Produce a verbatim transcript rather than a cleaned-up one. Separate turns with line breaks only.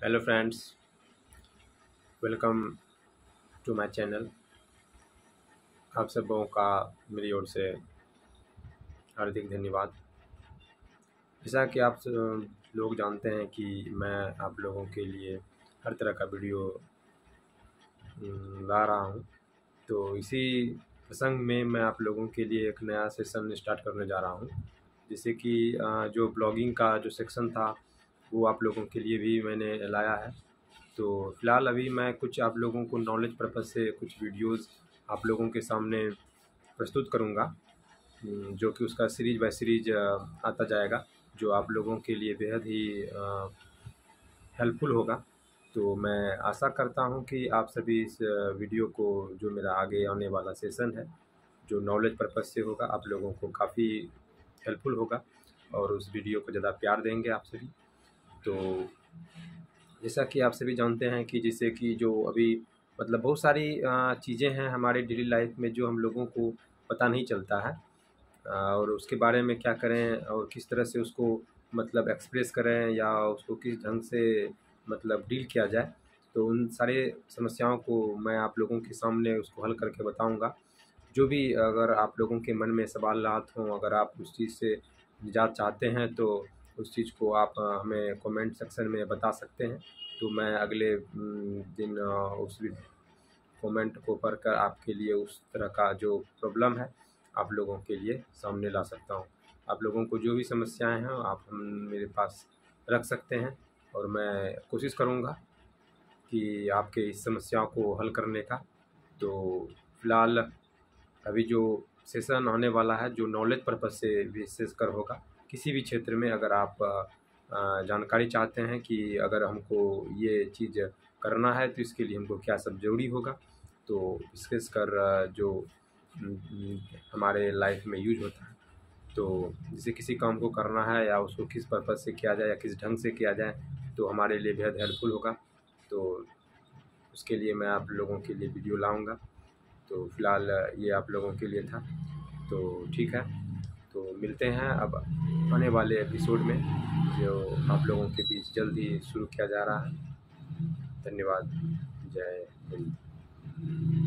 Hello friends, welcome to my channel. आप सबों का मेरी ओर से हार्दिक धन्यवाद। जैसा कि आप स- लोग जानते हैं कि मैं आप लोगों के लिए हर तरह का वीडियो हम्म, ला रहा हूं। तो इसी प्रसंग में मैं आप लोगों के लिए एक नया सेशन स्टार्ट करने जा रहा हूं, जिससे कि अ, जो ब्लॉगिंग का जो सेक्शन था वो आप लोगों के लिए भी मैंने लाया है। तो फ़िलहाल अभी मैं कुछ आप लोगों को नॉलेज पर्पज़ से कुछ वीडियोस आप लोगों के सामने प्रस्तुत करूंगा, हम्म, जो कि उसका सीरीज बाय सीरीज आता जाएगा, जो आप लोगों के लिए बेहद ही हेल्पफुल होगा। तो मैं आशा करता हूं कि आप सभी इस अ, वीडियो को, जो मेरा आगे आने वाला सेशन है जो नॉलेज पर्पज़ से होगा, आप लोगों को काफ़ी हेल्पफुल होगा और उस वीडियो को ज़्यादा प्यार देंगे आप सभी। तो जैसा कि आप सभी जानते हैं कि जैसे कि जो अभी मतलब बहुत सारी अ, चीज़ें हैं हमारे डेली लाइफ में जो हम लोगों को पता नहीं चलता है, अ, और उसके बारे में क्या करें और किस तरह से उसको मतलब एक्सप्रेस करें या उसको किस ढंग से मतलब डील किया जाए। तो उन सारे समस्याओं को मैं आप लोगों के सामने उसको हल करके बताऊंगा। जो भी अगर आप लोगों के मन में सवालात हों, अगर आप उस चीज़ से निजात चाहते हैं तो उस चीज़ को आप अ, हमें कमेंट सेक्शन में बता सकते हैं। तो मैं अगले उम, दिन अ, उस कमेंट को पढ़कर आपके लिए उस तरह का जो प्रॉब्लम है आप लोगों के लिए सामने ला सकता हूँ। आप लोगों को जो भी समस्याएं हैं आप हम मेरे पास रख सकते हैं और मैं कोशिश करूँगा कि आपके इस समस्याओं को हल करने का। तो फ़िलहाल अभी जो सेशन आने वाला है जो नॉलेज पर्पज़ से विशेषकर होगा, किसी भी क्षेत्र में अगर आप अ, अ, जानकारी चाहते हैं कि अगर हमको ये चीज़ करना है तो इसके लिए हमको क्या सब ज़रूरी होगा, तो विशेषकर अ, जो उम, उम, हमारे लाइफ में यूज होता है। तो जैसे किसी काम को करना है या उसको किस पर्पज़ से किया जाए या किस ढंग से किया जाए, तो हमारे लिए बेहद हेल्पफुल होगा। तो उसके लिए मैं आप लोगों के लिए वीडियो लाऊँगा। तो फ़िलहाल ये आप लोगों के लिए था। तो ठीक है, तो मिलते हैं अब आने वाले एपिसोड में, जो आप लोगों के बीच जल्द ही शुरू किया जा रहा है। धन्यवाद। जय हिंद।